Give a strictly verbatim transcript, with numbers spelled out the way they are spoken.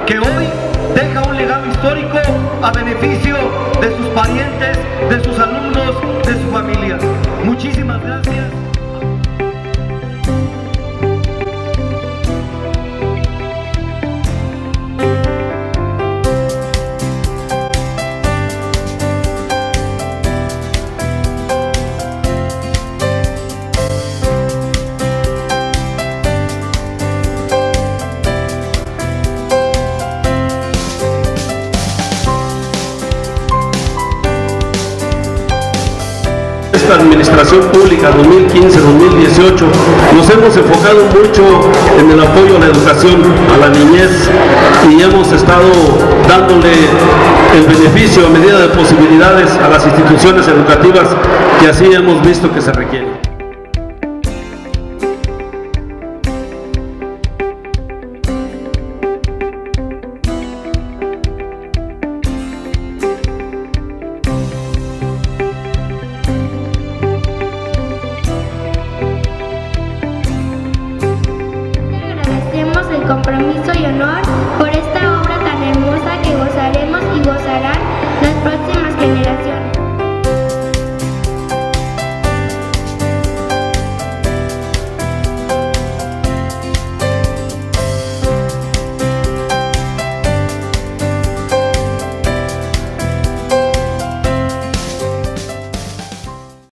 que hoy deja un legado histórico a beneficio de sus parientes, de sus alumnos, de su familia. Muchísimas gracias. Esta administración pública dos mil quince dos mil dieciocho nos hemos enfocado mucho en el apoyo a la educación, a la niñez, y hemos estado dándole el beneficio a medida de posibilidades a las instituciones educativas que así hemos visto que se requieren.